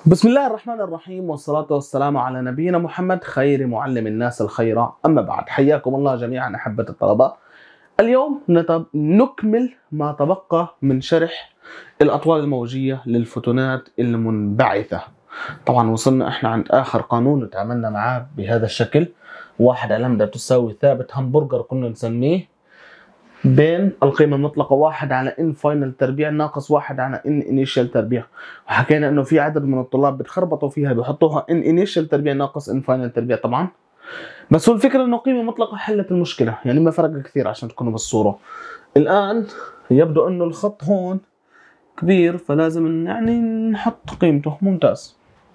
بسم الله الرحمن الرحيم، والصلاة والسلام على نبينا محمد خير معلم الناس الخير. أما بعد، حياكم الله جميعا أحبة الطلبة. اليوم نكمل ما تبقى من شرح الأطوال الموجية للفوتونات المنبعثة. طبعا وصلنا احنا عند آخر قانون وتعاملنا معاه بهذا الشكل. 1 على لامدا تساوي ثابت همبرجر كنا نسميه بين القيمة المطلقة 1 على ان فاينل تربيع ناقص 1 على ان انيشال تربيع، وحكينا انه في عدد من الطلاب بتخربطوا فيها بيحطوها ان انيشال تربيع ناقص ان فاينل تربيع طبعا. بس هو الفكرة انه قيمة مطلقة حلت المشكلة، يعني ما فرق كثير عشان تكونوا بالصورة. الان يبدو انه الخط هون كبير فلازم يعني نحط قيمته. ممتاز.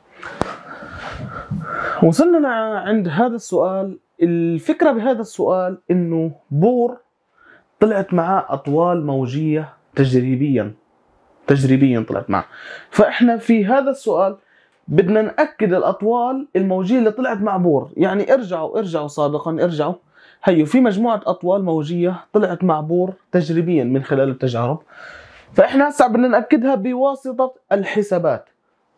وصلنا عند هذا السؤال. الفكرة بهذا السؤال انه بور طلعت معاه أطوال موجية تجريبيا طلعت معاه. فإحنا في هذا السؤال بدنا نأكد الأطوال الموجية اللي طلعت مع بور. يعني ارجعوا سابقا، ارجعوا هيو في مجموعة أطوال موجية طلعت مع بور تجريبيا من خلال التجارب. فإحنا هسه بدنا نأكدها بواسطة الحسابات.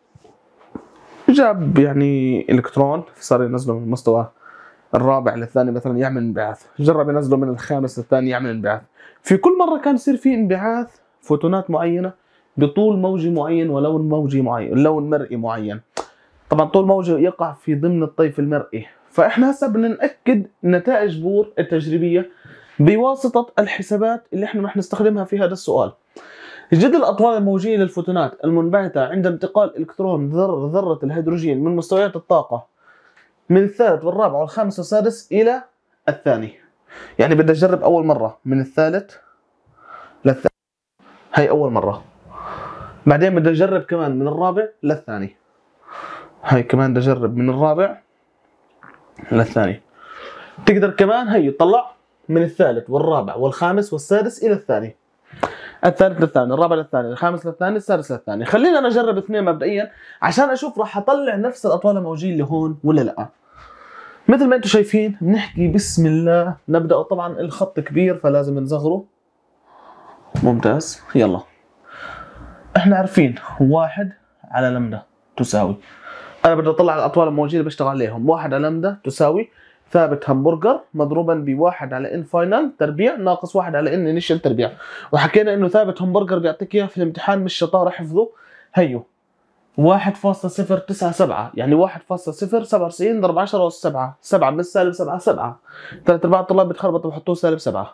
جاب يعني إلكترون صار ينزله من المستوى الرابع للثاني مثلا يعمل انبعاث، جرب ينزله من الخامس للثاني يعمل انبعاث. في كل مرة كان يصير في انبعاث فوتونات معينة بطول موجي معين ولون موجي معين، لون مرئي معين. طبعا طول موجي يقع في ضمن الطيف المرئي. فاحنا هسه بدنا نأكد نتائج بور التجريبية بواسطة الحسابات اللي احنا رح نستخدمها في هذا السؤال. جد الأطوال الموجية للفوتونات المنبعثة عند انتقال إلكترون ذرة الهيدروجين من مستويات الطاقة من الثالث والرابع والخامس والسادس إلى الثاني. يعني بدي أجرب أول مرة من الثالث للثاني، هاي أول مرة. بعدين بدي أجرب كمان من الرابع للثاني، هاي كمان بدي أجرب من الرابع للثاني. تقدر كمان هي تطلع من الثالث والرابع والخامس والسادس إلى الثاني، الثالث للثاني، الرابع للثاني، الخامس للثاني، السادس للثاني. خلينا أنا أجرب 2 مبدئيا عشان أشوف راح أطلع نفس الأطوال الموجية اللي هون ولا لأ. مثل ما انتم شايفين بنحكي بسم الله نبدأ. طبعا الخط كبير فلازم نصغره. ممتاز. يلا احنا عارفين 1 على لامدا تساوي، انا بدي اطلع الاطوال الموجية اللي بشتغل عليهم. 1 على لامدا تساوي ثابت همبرجر مضروبا ب1 على ان فاينل تربيع ناقص 1 على ان انيشال تربيع. وحكينا انه ثابت همبرجر بيعطيك اياه في الامتحان مش شطارة حفظه. هيو 1.097 يعني 1.097 ضرب 10 أس 7، 7 من السالب 7 7. 3/4 الطلاب بتخربطوا بحطوه سالب 7.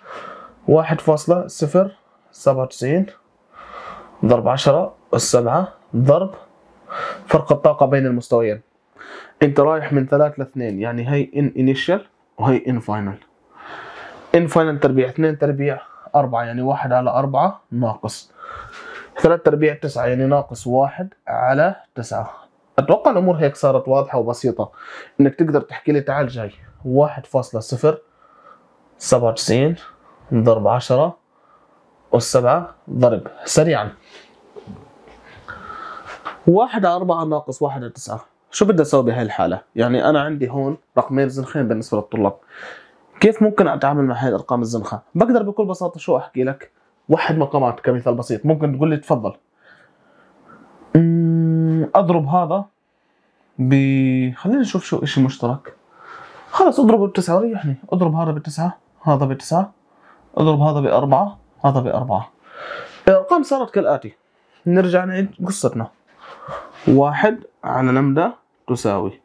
1.097 ضرب 10 أس 7 ضرب فرق الطاقة بين المستويين. انت رايح من 3 ل 2، يعني هي ان انيشال وهي ان فاينل. ان فاينل تربيع 2 تربيع 4، يعني 1 على 4 ناقص 3 تربيع 9، يعني ناقص 1 على 9. اتوقع الامور هيك صارت واضحه وبسيطه انك تقدر تحكي لي تعال جاي 1.097 ضرب 10 أس 7 ضرب سريعا 1 على 4 ناقص 1 على 9. شو بدي اسوي بهاي الحاله؟ يعني انا عندي هون رقمين زنخين بالنسبه للطلاب. كيف ممكن اتعامل مع هاي الارقام الزنخه؟ بقدر بكل بساطه شو احكي لك؟ وحد مقامات كمثال بسيط. ممكن تقول لي تفضل اضرب هذا خلينا نشوف شو اشي مشترك. خلص اضربه ب9 وريحني. اضرب هذا ب9 هذا ب9، اضرب هذا ب4 هذا ب4. الارقام صارت كالاتي. نرجع نعيد قصتنا. 1 على لامدا تساوي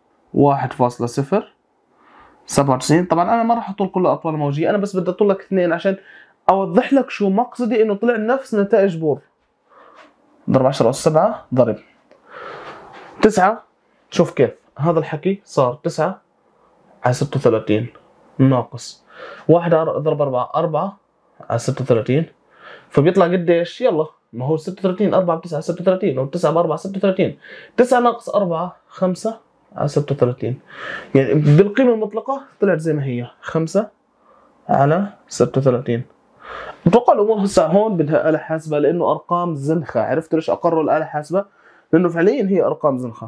1.097. طبعا انا ما راح اطول كل الاطوال الموجيه، انا بس بدي اطول لك 2 عشان اوضح لك شو مقصدي انه طلع نفس نتائج بور. ضرب 10 أس 7 ضرب 9. شوف كيف هذا الحكي صار 9 على 36 ناقص 1 ضرب 4 على 36. فبيطلع قديش؟ يلا ما هو 36 4 ب 9 36 و9 ب 4 36. 9 ناقص 4 5 على 36. يعني بالقيمة المطلقة طلعت زي ما هي 5 على 36. اتوقع الامور هسه هون بدها آلة حاسبة لانه ارقام زنخة. عرفتوا ليش اقروا الآلة حاسبة؟ لانه فعليا هي ارقام زنخة.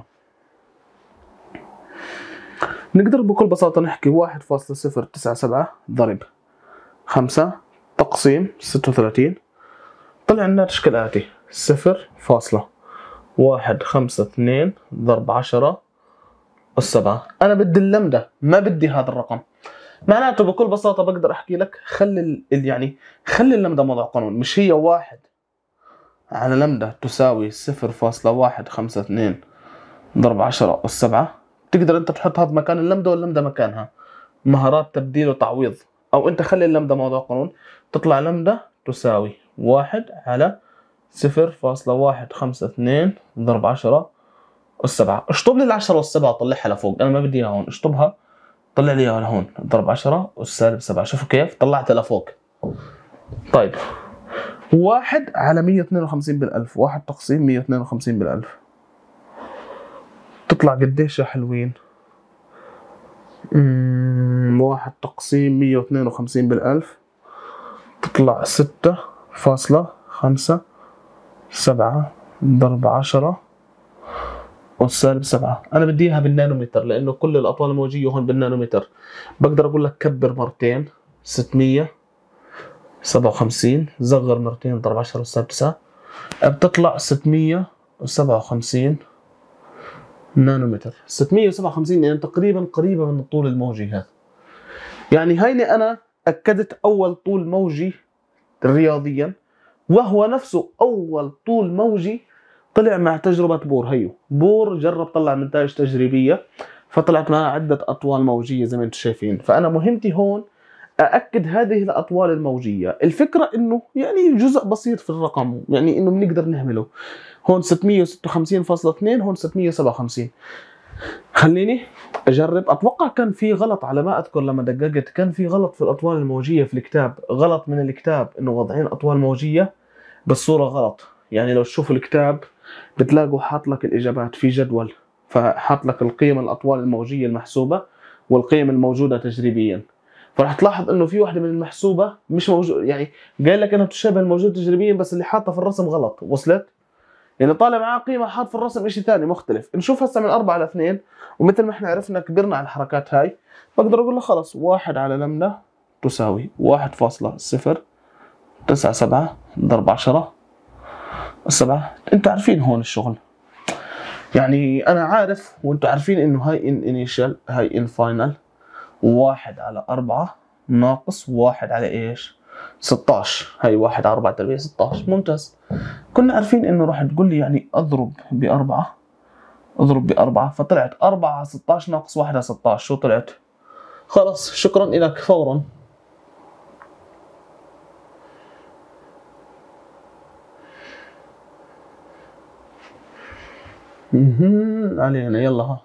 نقدر بكل بساطة نحكي 1.097 ضرب 5 تقسيم 36. طلع الناتج كالآتي 0.1 1.52 ضرب 10 والسبعة. أنا بدي اللمدة ما بدي هذا الرقم. معناته بكل بساطة بقدر أحكي لك خلي يعني خلي اللمدة موضع قانون، مش هي 1 على لمدة تساوي 0.152 ضرب 10 والسبعة. تقدر أنت تحط هذا مكان اللمدة واللمدة مكانها، مهارات تبديل وتعويض. أو أنت خلي اللمدة موضع قانون، تطلع لمدة تساوي 1 على 0.152 ضرب 10 والسبعة. اشطب لي ال10 والسبعة وطلعها لفوق، أنا ما بدي إياها هون، اشطبها طلع لي إياها لهون. ضرب 10 والسالب 7. شوفوا كيف طلعتها لفوق. طيب 1 على 152 بالألف، 1 تقسيم 152 بالألف، تطلع قديش يا حلوين؟ 1 تقسيم 152 بالألف تطلع 6.57 ضرب 10 والسالب 7. أنا بدي إياها بالنانومتر لأنه كل الأطوال الموجية هون بالنانومتر. بقدر أقول لك كبر مرتين 657 صغر مرتين ضرب 10 والسالب 9 بتطلع 657 نانومتر. 657 يعني تقريبا قريبة من الطول الموجي هذا. يعني هيني أنا أكدت أول طول موجي رياضيا، وهو نفسه أول طول موجي طلع مع تجربة بور. هيو بور جرب طلع نتائج تجريبية فطلعت معها عدة أطوال موجية زي ما انتم شايفين. فأنا مهمتي هون أأكد هذه الأطوال الموجية. الفكرة إنه يعني جزء بسيط في الرقم، يعني إنه بنقدر نهمله. هون 656.2، هون 657. خليني أجرب. أتوقع كان في غلط على ما أذكر لما دققت، كان في غلط في الأطوال الموجية في الكتاب، غلط من الكتاب إنه وضعين أطوال موجية بالصورة غلط. يعني لو تشوفوا الكتاب بتلاقوا حاط لك الإجابات في جدول، فحاط لك القيم الأطوال الموجية المحسوبة والقيم الموجودة تجريبيا. فرح تلاحظ انه في واحدة من المحسوبة مش موجود، يعني قال لك انها تشابه الموجود تجريبيا بس اللي حاطها في الرسم غلط. وصلت؟ يعني طالع معاه قيمة حاط في الرسم شيء ثاني مختلف. نشوف هسه من 4 على 2، ومثل ما احنا عرفنا كبرنا على الحركات هاي، بقدر اقول له خلص 1 على لمدة تساوي 1.097 ضرب 10 7. انتوا عارفين هون الشغل، يعني انا عارف وانتوا عارفين انه هاي ان انيشال هاي ان فاينل. 1 على 4 ناقص 1 على ايش؟ 16. هاي 1 على 4 تربيع 16. ممتاز. كنا عارفين انه راح تقول لي يعني اضرب بأربعة، اضرب بأربعة، فطلعت 4 على 16 ناقص 1 على 16. شو طلعت؟ خلص شكرا لك فورا. علينا يلا ها.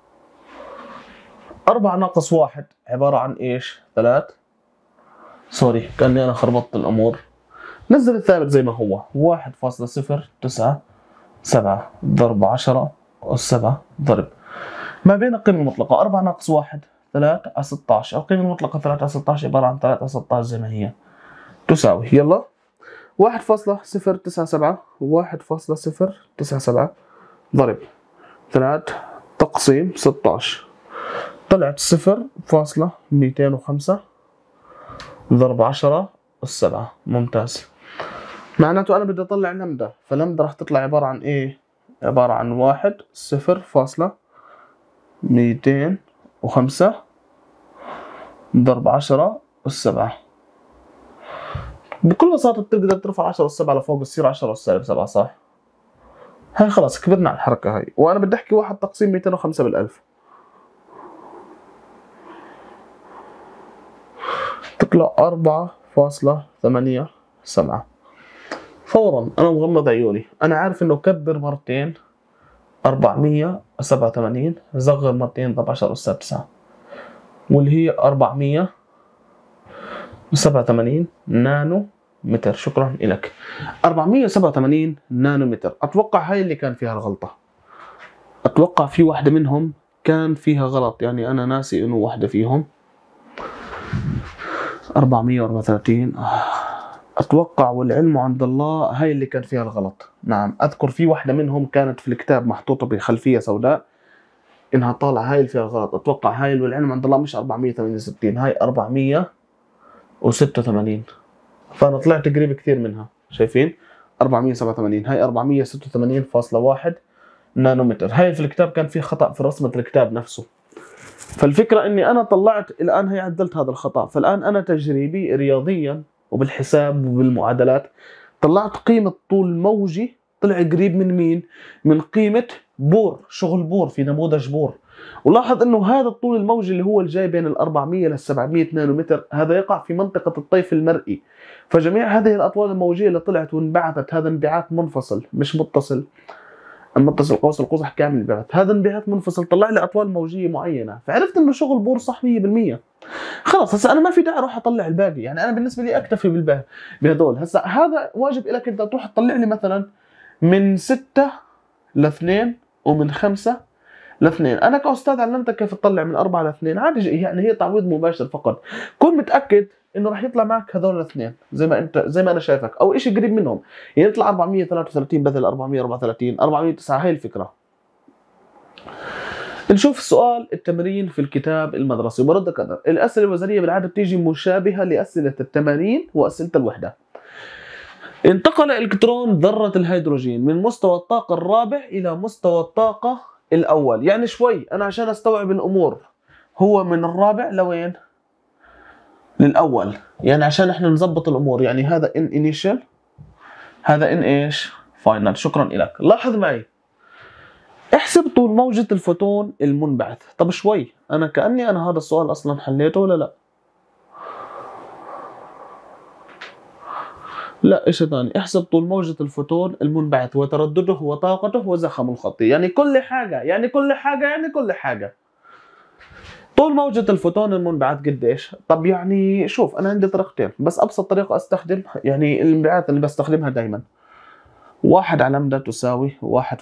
4 ناقص 1 عبارة عن ايش؟ 3. سوري كأني انا خربطت الامور. نزل الثابت زي ما هو 1.097 ضرب 10 والسبعة ضرب ما بين القيمة المطلقة 4 ناقص 1 3 على 16. القيمة المطلقة 3 على 16 عبارة عن 3 على 16 زي ما هي تساوي يلا 1.097 1.097 ضرب 3 تقسيم 16 طلعت 0.205 ضرب 10 والسبعة. ممتاز. معناته أنا بدي أطلع لمدة، فلمدة راح تطلع عبارة عن إيه؟ عبارة عن 1.205 ضرب 10 والسبعة. بكل بساطة بتقدر ترفع 10 والسبعة لفوق بتصير 10 والسالب 7 صح؟ هاي خلاص كبرنا على الحركة هاي. وأنا بدي أحكي 1 تقسيم 205 بالألف تطلع 4.87. فورا أنا مغمض عيوني، أنا عارف إنه كبر مرتين 487 صغر مرتين ضرب 10 أس 9 واللي هي 487 نانو متر. شكرا لك. 487 نانو متر. أتوقع هاي اللي كان فيها الغلطة. أتوقع في واحدة منهم كان فيها غلط، يعني أنا ناسي إنه واحدة فيهم 434 أتوقع، والعلم عند الله هاي اللي كان فيها الغلط. نعم أذكر في واحدة منهم كانت في الكتاب محطوطة بخلفية سوداء إنها طالعة هاي اللي فيها الغلط. أتوقع هاي، والعلم عند الله مش 468 هاي 486. فأنا طلعت قريب كثير منها. شايفين 487 هاي 486.1 نانومتر. هاي في الكتاب كان في خطأ في رسمة الكتاب نفسه. فالفكرة اني انا طلعت الان، هي عدلت هذا الخطأ. فالان انا تجريبي رياضيا وبالحساب وبالمعادلات طلعت قيمة طول موجي طلع قريب من مين؟ من قيمة بور، شغل بور في نموذج بور. ولاحظ انه هذا الطول الموجي اللي هو الجاي بين ال 400 لل 700 نانومتر هذا يقع في منطقة الطيف المرئي. فجميع هذه الاطوال الموجية اللي طلعت وانبعثت هذا انبعاث منفصل مش متصل. المتصل قوس القزح كامل انبعاث، هذا انبعاث منفصل طلع لي اطوال موجيه معينه، فعرفت انه شغل بور صح 100%. خلاص هسه انا ما في داعي اروح اطلع الباقي، يعني انا بالنسبه لي اكتفي بالباقي بهدول. هسه هذا واجب لك انت تروح تطلع لي مثلا من 6 ل 2 ومن 5 ل 2. انا كاستاذ علمتك كيف تطلع من 4 ل 2 عادي، يعني هي تعويض مباشر فقط. كن متاكد انه راح يطلع معك هذول الاثنين زي ما انا شايفك او شيء قريب منهم، يعني يطلع 433 بدل 434 409. هي الفكره. نشوف السؤال التمرين في الكتاب المدرسي برد قدر. الاسئله الوزاريه بالعاده بتيجي مشابهه لاسئله التمارين واسئله الوحده. انتقل الكترون ذره الهيدروجين من مستوى الطاقه الرابع الى مستوى الطاقه الاول. يعني شوي انا عشان استوعب الامور، هو من الرابع لوين؟ للاول. يعني عشان احنا نظبط الامور، يعني هذا ان انيشال، هذا ان ايش؟ فاينل. شكرا لك. لاحظ معي، احسب طول موجة الفوتون المنبعث. طب شوي انا كأني انا هذا السؤال اصلا حليته ولا لا؟ لا، ايش ثاني؟ احسب طول موجة الفوتون المنبعث وتردده وطاقته وزخم الخطي. يعني كل حاجة. طول موجة الفوتون المنبعث قديش؟ طب يعني شوف انا عندي طريقتين، بس ابسط طريقة استخدم يعني الانبعاث اللي بستخدمها دائما 1 على لمدة تساوي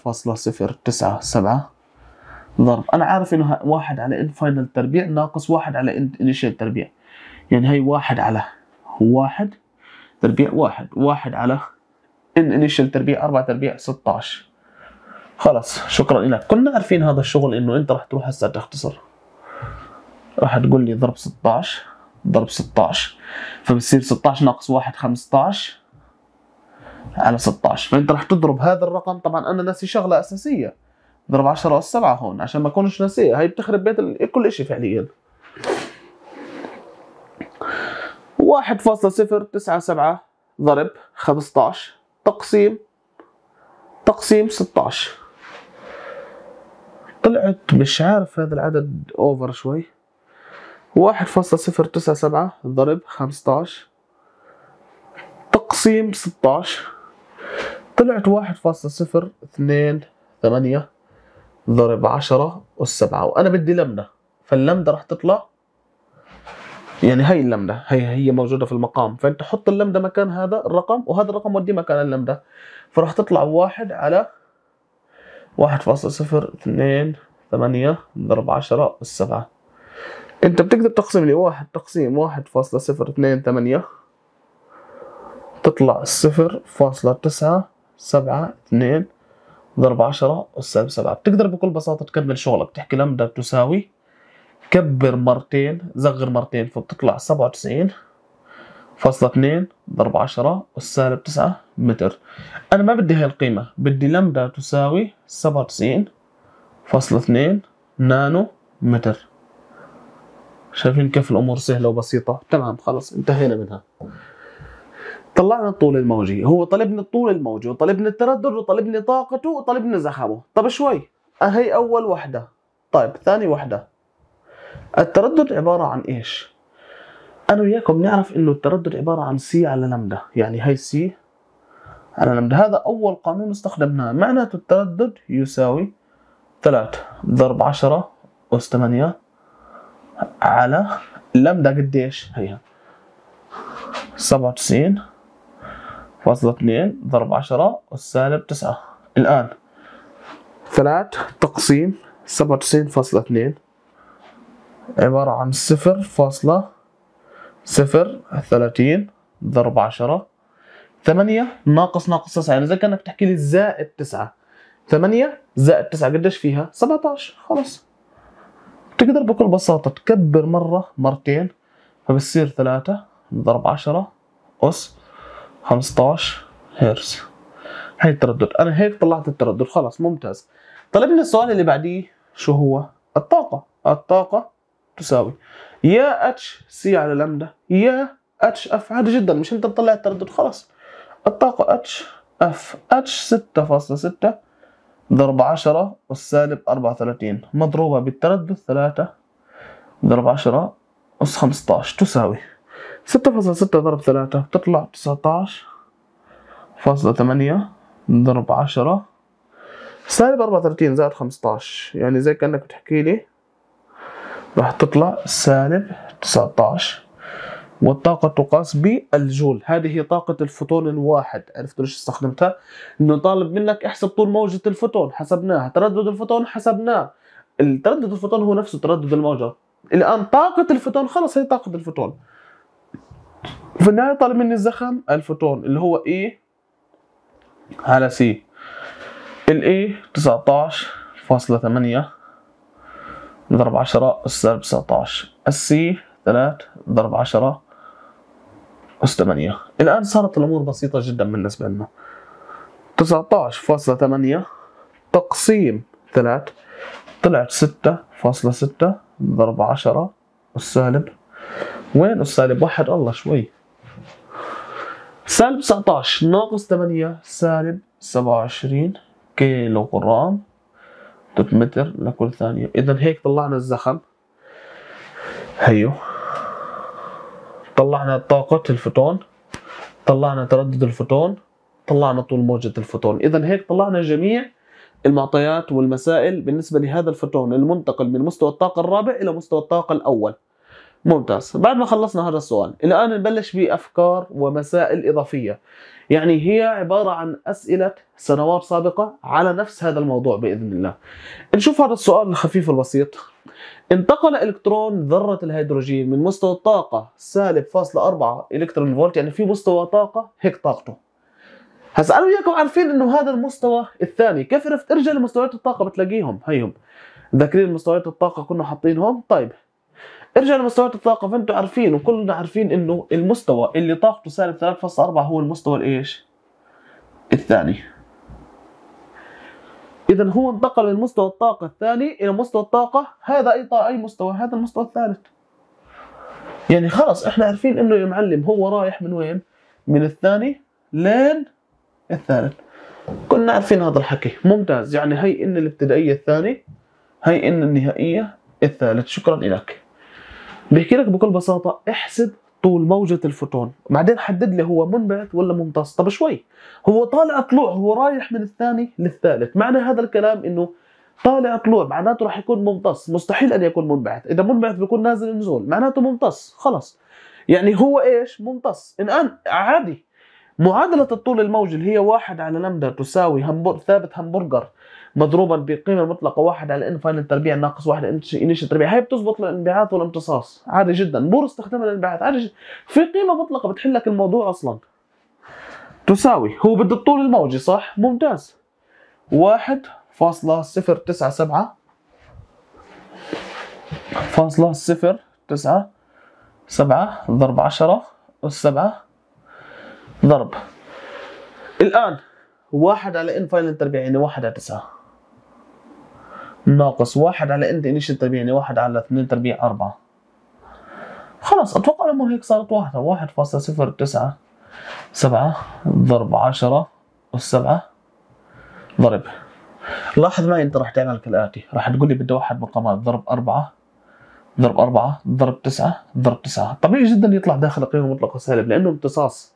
1.097 ضرب، انا عارف انه 1 على ان فاينل تربيع ناقص 1 على ان انيشال تربيع. يعني هي 1 على 1 تربيع 1 على ان انيشال تربيع 4 تربيع 16. خلاص شكرا لك. كنا عارفين هذا الشغل، انه انت راح تروح هسه تختصر، راح تقول لي ضرب 16 ضرب 16، فبصير 16 ناقص 1 15 على 16. فانت راح تضرب هذا الرقم. طبعا انا ناسي شغله اساسيه، ضرب 10 أس 7 هون عشان ما اكونش ناسيه، هي بتخرب بيت كل شيء فعليا. 1.097 ضرب 15 تقسيم 16. طلعت مش عارف هذا العدد اوفر شوي. 1.097 ضرب 15 تقسيم 16 طلعت 1.028 ضرب 10 أس 7. وأنا بدي لمدة، فاللمدة راح تطلع، يعني هي اللمدة هي موجودة في المقام، فأنت حط اللمدة مكان هذا الرقم وهذا الرقم وديه مكان اللمدة، فراح تطلع 1 على 1.028 ضرب 10 أس 7. أنت بتقدر تقسم لي 1 تقسيم 1.028 تطلع 0.972 ضرب 10 أس 7. بتقدر بكل بساطة تكمل شغلك، تحكي لمدة تساوي كبر مرتين صغر مرتين، فبتطلع 97.2 ضرب 10 أس 9 متر. أنا ما بدي هاي القيمة، بدي لمدة تساوي 97.2 نانو متر. شايفين كيف الأمور سهلة وبسيطة؟ تمام، خلص انتهينا منها. طلعنا الطول الموجي، هو طلبني الطول الموجي وطلبني التردد وطلبني طاقته وطلبني زخمه. طب شوي، هي أول وحدة. طيب ثاني وحدة، التردد عبارة عن إيش؟ أنا وياكم نعرف إنه التردد عبارة عن سي على لمدة، يعني هي سي على لمدة. هذا أول قانون استخدمناه، معناته التردد يساوي 3 ضرب 10 أس 8 على لمدة قديش؟ هي 97.2 ضرب 10 أس 9. الآن 3 تقسيم 97.2 عبارة عن 0.030 ضرب 10. 8 ناقص 9، يعني زي كأنك تحكي لي زائد 9. 8 زائد 9 قديش فيها؟ 17. خلاص تقدر بكل بساطة تكبر مرة مرتين، فبصير 3 ضرب 10 أس 15 هرتز. هي التردد. انا هيك طلعت التردد، خلاص ممتاز. طلبنا السؤال اللي بعديه شو هو؟ الطاقة. الطاقة تساوي يا اتش سي على لامدا يا اتش اف. عادي جدا، مش انت تطلع التردد خلاص. الطاقة اتش اف، اتش 6.6 ضرب 10 والسالب 34 مضروبة بالتردد 3 ضرب 10 أس 15 تساوي 6.6 ضرب 3 بتطلع 19.8 ضرب 10 سالب 34 زائد 15، يعني زي كأنك بتحكي لي راح تطلع سالب 19. والطاقة تقاس بالجول. هذه هي طاقة الفوتون الواحد. عرفتوا ليش استخدمتها؟ انه طالب منك احسب طول موجة الفوتون، حسبناها. تردد الفوتون حسبناه. التردد الفوتون هو نفسه تردد الموجة. الآن طاقة الفوتون خلص هي طاقة الفوتون. في النهاية طالب مني الزخم الفوتون اللي هو E على C. ال E 19.8 ضرب 10 أس سالب 19. الC 3 ضرب 10 أس 8. الآن صارت الأمور بسيطة جدا بالنسبة لنا. 19.8 تقسيم 3 طلعت 6.6 ضرب 10 السالب، وين السالب؟ واحد الله شوي. سالب 19 ناقص 8 سالب 27 كيلو جرام متر لكل ثانية. إذا هيك طلعنا الزخم، هيو طلعنا طاقة الفوتون، طلعنا تردد الفوتون، طلعنا طول موجة الفوتون. إذا هيك طلعنا جميع المعطيات والمسائل بالنسبة لهذا الفوتون المنتقل من مستوى الطاقة الرابع إلى مستوى الطاقة الأول. ممتاز. بعد ما خلصنا هذا السؤال الآن نبلش بأفكار ومسائل إضافية، يعني هي عبارة عن أسئلة سنوات سابقة على نفس هذا الموضوع بإذن الله. نشوف هذا السؤال الخفيف البسيط. انتقل إلكترون ذرة الهيدروجين من مستوى الطاقة سالب فاصلة 4 إلكترون فولت، يعني في مستوى طاقة هيك طاقته. هسا أنا وياكم عارفين إنه هذا المستوى الثاني. كيف عرفت؟ ارجع لمستويات الطاقة بتلاقيهم، هيهم ذاكرين مستويات الطاقة كنا حاطينهم. طيب ارجع لمستويات الطاقة، فانتم عارفين وكلنا عارفين انه المستوى اللي طاقته سالب 3.4 هو المستوى الايش؟ الثاني. اذا هو انتقل من مستوى الطاقة الثاني الى مستوى الطاقة هذا اي مستوى؟ هذا المستوى الثالث. يعني خلص احنا عارفين انه يا معلم هو رايح من وين؟ من الثاني لين الثالث. كنا عارفين هذا الحكي. ممتاز. يعني هي ان الابتدائية الثاني، هي ان النهائية الثالث. شكرا لك. بيحكي لك بكل بساطة احسب طول موجة الفوتون، بعدين حدد لي هو منبعث ولا ممتص. طب شوي، هو طالع طلوع، هو رايح من الثاني للثالث. معنى هذا الكلام انه طالع طلوع معناته راح يكون ممتص، مستحيل ان يكون منبعث. اذا منبعث بيكون نازل نزول، معناته ممتص. خلص يعني هو ايش؟ ممتص. الان عادي معادلة الطول الموجي اللي هي 1 على لمدا تساوي ثابت همبرجر مضروبا بقيمة مطلقة 1 على ان فاينل تربيع ناقص 1 انيش تربيع. هي بتزبط للانبعاث والامتصاص عادي جدا. بور استخدام الانبعاث عادي جدا. في قيمة مطلقة بتحل لك الموضوع اصلا. تساوي هو بده الطول الموجي صح؟ ممتاز. 1.097 ضرب 10 أس 7 ضرب. الآن 1 على ان فاينل تربيع يعني 1 على 9 ناقص 1 على ان انيشال تربيع يعني 1 على 2 تربيع 4. خلاص اتوقع الامور هيك صارت واحدة. 1.097 ضرب 10 أس 7 ضرب. لاحظ معي انت راح تعمل كالآتي، راح تقول لي بدي واحد مقامات ضرب 4 ضرب 4 ضرب 9 ضرب 9. طبيعي جدا يطلع داخل قيمة مطلقة سالب لأنه امتصاص.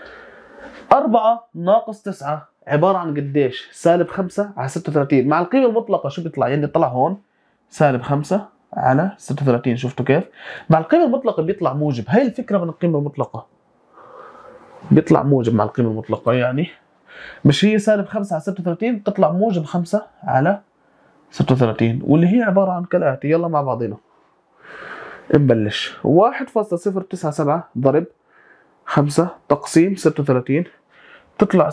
4 ناقص 9 عبارة عن قديش؟ سالب 5 على 36 مع القيمة المطلقة. شو بيطلع؟ يعني طلع هون سالب 5 على 36. شفتوا كيف؟ مع القيمة المطلقة بيطلع موجب. هاي الفكرة من القيمة المطلقة، بيطلع موجب مع القيمة المطلقة. يعني مش هي سالب 5 على 36 تطلع موجب 5 على 36 واللي هي عبارة عن كالآتي. يلا مع بعضنا نبلش. 1.097 ضرب 5 تقسيم 36 تطلع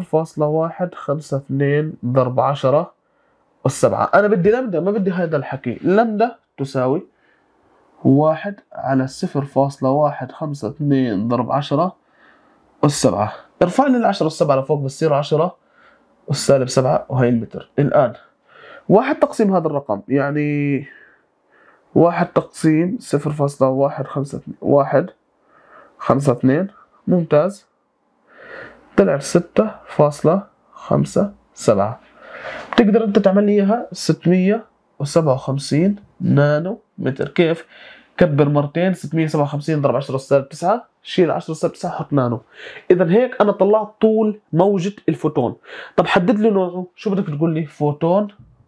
0.152 ضرب 10 أس 7. أنا بدي لمدة ما بدي هذا الحكي. لمدة تساوي 1 على 0.152 ضرب 10 أس 7. ارفع لي ال10 أس 7 لفوق بتصير 10 أس سالب 7 وهي المتر. الآن 1 تقسيم هذا الرقم يعني 1 تقسيم 0.152 ممتاز، طلع 6.57. تقدر انت تعمل لي اياها 657 نانو متر. كيف؟ كبر مرتين، 657 ضرب 10 سالب 9، شيل 10 سالب 9 حط نانو. اذا هيك انا طلعت طول موجة الفوتون. طب حدد لي نوعه، شو بدك تقول لي؟ فوتون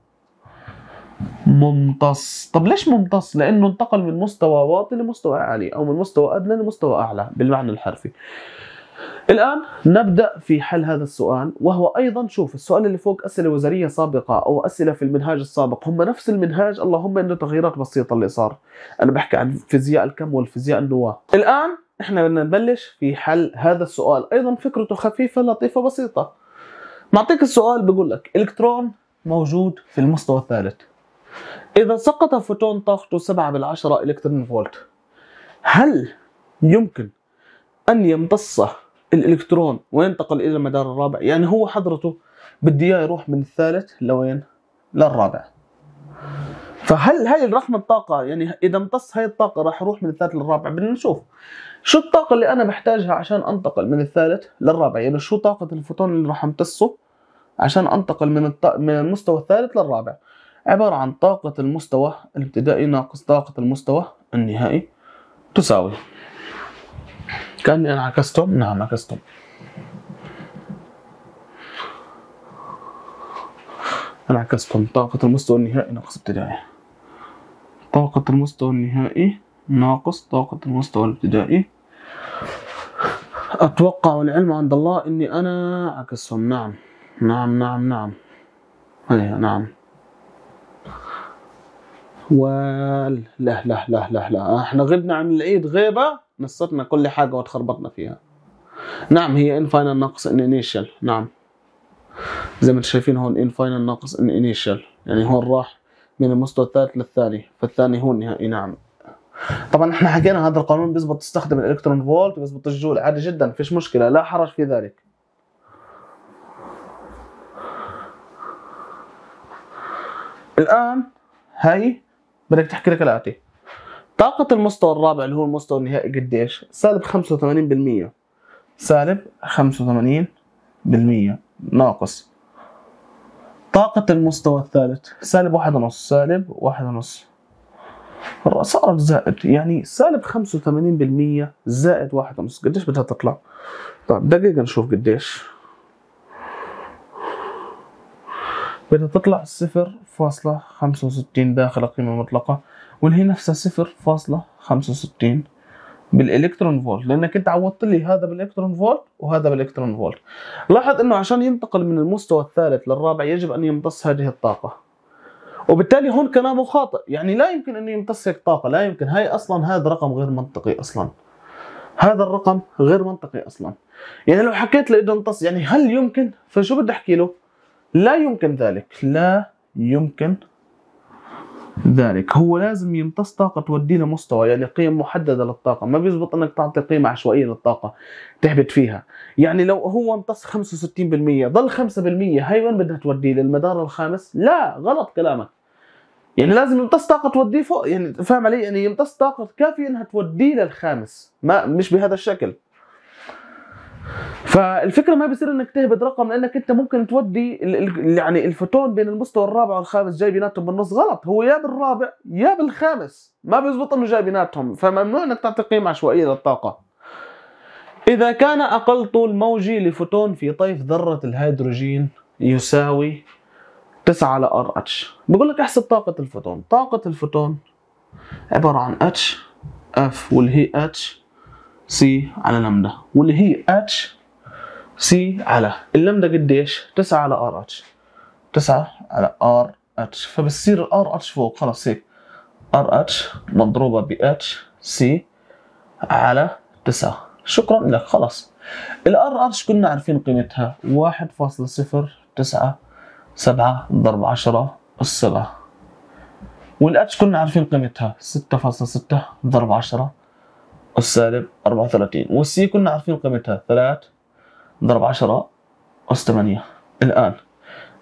ممتص. طب ليش ممتص؟ لانه انتقل من مستوى واطي لمستوى عالي، او من مستوى ادنى لمستوى اعلى بالمعنى الحرفي. الآن نبدأ في حل هذا السؤال، وهو أيضا شوف السؤال اللي فوق أسئلة وزارية سابقة أو أسئلة في المنهاج السابق، هم نفس المنهاج، اللهم إنه تغييرات بسيطة اللي صار. أنا بحكي عن فيزياء الكم والفيزياء النواة. الآن إحنا بدنا نبلش في حل هذا السؤال، أيضا فكرته خفيفة لطيفة بسيطة. معطيك السؤال بقول لك إلكترون موجود في المستوى الثالث، إذا سقط فوتون طاقته 7/10 إلكترون فولت، هل يمكن أن يمتصه الإلكترون وينتقل إلى المدار الرابع؟ يعني هو حضرته بدي إياه يروح من الثالث لوين؟ للرابع. فهل هاي رقم الطاقة، يعني إذا امتص هاي الطاقة راح يروح من الثالث للرابع؟ بدنا نشوف شو الطاقة اللي أنا بحتاجها عشان أنتقل من الثالث للرابع، يعني شو طاقة الفوتون اللي راح امتصه عشان أنتقل من المستوى الثالث للرابع. عبارة عن طاقة المستوى الابتدائي ناقص طاقة المستوى النهائي تساوي، كأني أنا عكستهم. نعم عكستهم. أنا عكستهم. طاقة المستوى النهائي ناقص ابتدائي، طاقة المستوى النهائي ناقص طاقة المستوى الابتدائي. أتوقع والعلم عند الله إني أنا عكسهم. نعم نعم نعم نعم هيها نعم. لا لا لا لا لا، احنا غبنا عن العيد غيبة نصتنا كل حاجة وتخربطنا فيها. نعم هي ان فاينل ناقص ان انيشال. نعم زي ما انتم شايفين هون ان فاينل ناقص ان انيشال، يعني هون راح من المستوى الثالث للثاني، فالثاني هو النهائي. نعم طبعا احنا حكينا هذا القانون بيزبط تستخدم الالكترون فولت وبيزبط الجول عادي جدا، فيش مشكلة، لا حرج في ذلك. الآن هاي بدك تحكي لك الآتي: طاقة المستوى الرابع اللي هو المستوى النهائي قديش؟ سالب 85%. سالب 85% ناقص طاقة المستوى الثالث سالب 1.5. سالب 1.5 صارت زائد، يعني سالب 85% زائد 1.5 قديش بدها تطلع؟ طيب دقيقة نشوف قديش بدها تطلع. 0.65 داخل قيمة مطلقة، واللي هي نفسها 0.65 بالالكترون فولت، لانك انت عوضت لي هذا بالالكترون فولت وهذا بالالكترون فولت. لاحظ انه عشان ينتقل من المستوى الثالث للرابع يجب ان يمتص هذه الطاقة، وبالتالي هون كلامه خاطئ، يعني لا يمكن ان يمتص هيك طاقة، لا يمكن. هاي اصلا هذا رقم غير منطقي اصلا، هذا الرقم غير منطقي اصلا. يعني لو حكيت له انه يمتص، يعني هل يمكن؟ فشو بدي احكي له؟ لا يمكن ذلك، لا يمكن ذلك. هو لازم يمتص طاقة توديه لمستوى، يعني قيم محددة للطاقة. ما بيزبط انك تعطي قيمة عشوائية للطاقة تهبط فيها. يعني لو هو امتص 65% ضل 5%، هاي وين بدها توديه؟ للمدار الخامس؟ لا، غلط كلامك. يعني لازم يمتص طاقة توديه فوق، يعني فاهم علي؟ يعني يمتص طاقة كافية انها توديه للخامس، ما مش بهذا الشكل. فالفكره ما بصير انك تهبط رقم، لانك انت ممكن تودي يعني الفوتون بين المستوى الرابع والخامس جاي بيناتهم بالنص. غلط، هو يا بالرابع يا بالخامس، ما بيزبط انه جاي بيناتهم، فممنوع انك تعطي قيمه عشوائيه للطاقه. اذا كان اقل طول موجي لفوتون في طيف ذره الهيدروجين يساوي 9 على ار اتش، بقول لك احسب طاقه الفوتون. طاقه الفوتون عباره عن اتش اف، واللي هي اتش سي على لمدا، واللي هي اتش سي على اللمدة قديش؟ 9 على ار اتش. 9 على ار اتش، فبصير الار اتش فوق خلص هيك ار اتش مضروبة ب اتش سي على 9. شكرا لك. خلص الار اتش كنا عارفين قيمتها 1.097 ضرب 10 أس 7، والاتش كنا عارفين قيمتها 6.6 ضرب 10 أس سالب 34، والسي كنا عارفين قيمتها 3 ضرب 10 أس 8. الآن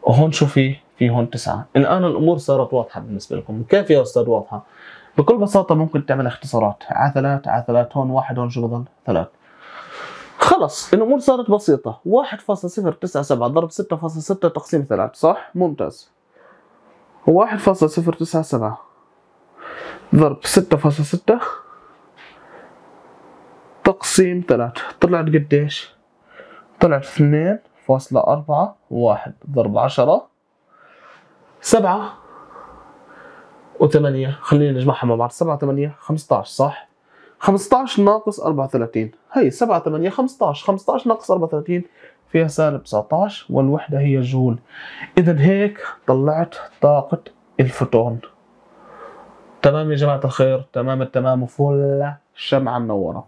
وهون شو في هون 9. الآن الأمور صارت واضحة بالنسبة لكم. كيف يا أستاذ واضحة؟ بكل بساطة ممكن تعمل اختصارات على 3 على 3، هون 1، هون شو بضل 3. خلص الأمور صارت بسيطة. 1.097 ضرب 6.6 تقسيم 3، صح؟ ممتاز. 1.097 ضرب 6.6 تقسيم 3 طلعت قديش؟ طلعت 2.41 ضرب 10 7 و8. خلينا نجمعها مع بعض. 7 8 15، صح؟ 15 ناقص 34، هي 7 8 15. 15 ناقص 34 فيها سالب 19 والوحدة هي جول. إذا هيك طلعت طاقة الفوتون. تمام يا جماعة الخير؟ تمام التمام وفل الشمعة منورة.